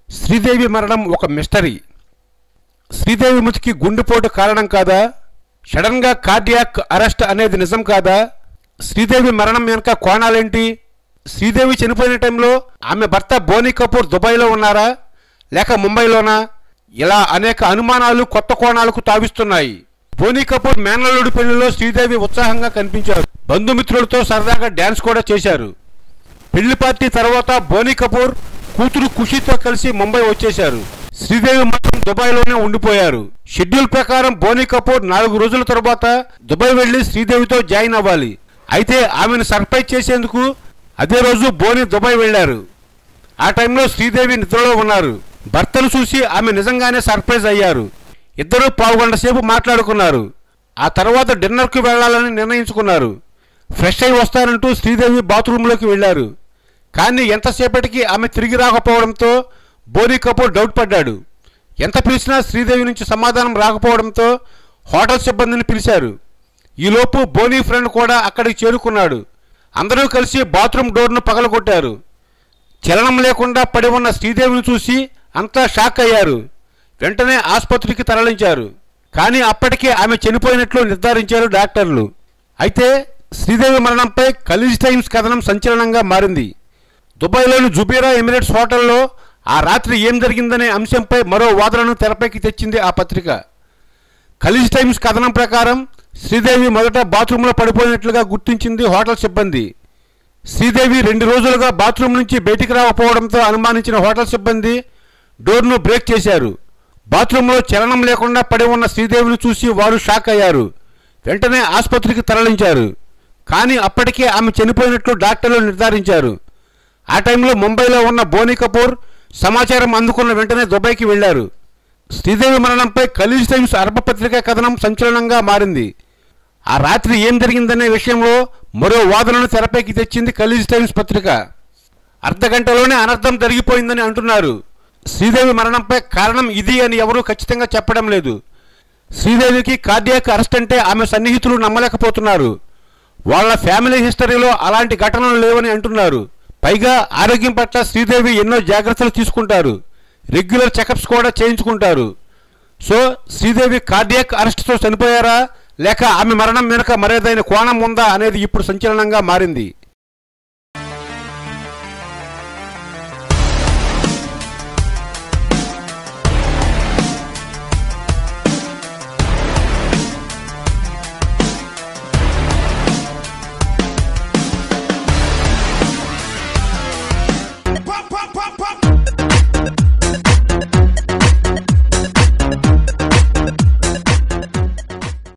శ్రీదేవి మరణం ఒక మిస్టరీ. శ్రీదేవి మృతికి గుండెపోటు కారణం కాదా? సడన్గా కార్డియాక్ అరెస్ట్ అనేది నిజం కాదా? శ్రీదేవి మరణం వెనుక కోణాలేంటి? శ్రీదేవి చనిపోయిన టైంలో ఆమె భర్త బోనీ కపూర్ దుబాయ్లో ఉన్నారా లేక ముంబైలోనా? ఇలా అనేక అనుమానాలు కొత్త కోణాలకు తావిస్తున్నాయి. బోనీ కపూర్ మేనల్లుడి పెళ్లిలో శ్రీదేవి ఉత్సాహంగా కనిపించారు. బంధుమిత్రులతో సరదాగా డ్యాన్స్ కూడా చేశారు. పెళ్లి పార్టీ తర్వాత బోనీ కపూర్ కూతురు ఖుషీతో కలిసి ముంబై వచ్చేశారు. శ్రీదేవి మాత్రం దుబాయ్లోనే ఉండిపోయారు. షెడ్యూల్ ప్రకారం బోనీ కపూర్ 4 రోజుల తర్వాత దుబాయ్ వెళ్లి శ్రీదేవితో జాయిన్ అవ్వాలి. అయితే ఆమెను సర్ప్రైజ్ చేసేందుకు అదే రోజు బోనీ దుబాయ్ వెళ్లారు. ఆ టైంలో శ్రీదేవి నిద్రలో ఉన్నారు. భర్తను చూసి ఆమె నిజంగానే సర్ప్రైజ్ అయ్యారు. ఇద్దరూ పావుగంట సేపు మాట్లాడుకున్నారు. ఆ తర్వాత డిన్నర్కు వెళ్లాలని నిర్ణయించుకున్నారు. ఫ్రెష్ అయి వస్తానంటూ శ్రీదేవి బాత్రూంలోకి వెళ్లారు. కానీ ఎంతసేపటికి ఆమె తిరిగి రాకపోవడంతో బోనీ కపూర్ డౌట్ పడ్డాడు. ఎంత పిలిచినా శ్రీదేవి నుంచి సమాధానం రాకపోవడంతో హోటల్ సిబ్బందిని పిలిచారు. ఈలోపు బోనీ ఫ్రెండ్ కూడా అక్కడికి చేరుకున్నాడు. అందరూ కలిసి బాత్రూమ్ డోర్ను పగలగొట్టారు. చలనం లేకుండా పడి ఉన్న శ్రీదేవిని చూసి అంతా షాక్ అయ్యారు. వెంటనే ఆసుపత్రికి తరలించారు. కానీ అప్పటికే ఆమె చనిపోయినట్లు నిర్ధారించారు డాక్టర్లు. అయితే శ్రీదేవి మరణంపై ఖలీజ్ టైమ్స్ కథనం సంచలనంగా మారింది. దుబాయ్లోని జుబీరా ఎమిరేట్స్ హోటల్లో ఆ రాత్రి ఏం జరిగిందనే అంశంపై మరో వాదనను తెరపైకి తెచ్చింది ఆ పత్రిక. ఖలీజ్ టైమ్స్ కథనం ప్రకారం శ్రీదేవి మొదట బాత్రూంలో పడిపోయినట్లుగా గుర్తించింది హోటల్ సిబ్బంది. శ్రీదేవి 2 రోజులుగా బాత్రూం నుంచి బయటికి రాకపోవడంతో అనుమానించిన హోటల్ సిబ్బంది డోర్ను బ్రేక్ చేశారు. బాత్రూంలో చలనం లేకుండా పడి ఉన్న శ్రీదేవిని చూసి వారు షాక్ అయ్యారు. వెంటనే ఆసుపత్రికి తరలించారు. కానీ అప్పటికే ఆమె చనిపోయినట్లు డాక్టర్లు నిర్ధారించారు. ఆ టైంలో ముంబైలో ఉన్న బోనీ కపూర్ సమాచారం అందుకున్న వెంటనే దుబాయ్కి వెళ్లారు. శ్రీదేవి మరణంపై ఖలీజ్ టైమ్స్ అరబ్ పత్రిక కథనం సంచలనంగా మారింది. ఆ రాత్రి ఏం జరిగిందనే విషయంలో మరో వాదనను తెరపైకి తెచ్చింది ఖలీజ్ టైమ్స్ పత్రిక. అర్ధగంటలోనే అనర్థం జరిగిపోయిందని అంటున్నారు. శ్రీదేవి మరణంపై కారణం ఇది అని ఎవరూ ఖచ్చితంగా చెప్పడం లేదు. శ్రీదేవికి కార్డియాక్ అరెస్ట్ అంటే ఆమె సన్నిహితులు నమ్మలేకపోతున్నారు. వాళ్ళ ఫ్యామిలీ హిస్టరీలో అలాంటి ఘటనలు లేవని అంటున్నారు. పైగా ఆరోగ్యం పట్ల శ్రీదేవి ఎన్నో జాగ్రత్తలు తీసుకుంటారు. రెగ్యులర్ చెకప్స్ కూడా చేయించుకుంటారు. సో శ్రీదేవి కార్డియాక్ అరెస్ట్తో చనిపోయారా లేక ఆమె మరణం వెనుక మరేదైనా కోణం ఉందా అనేది ఇప్పుడు సంచలనంగా మారింది.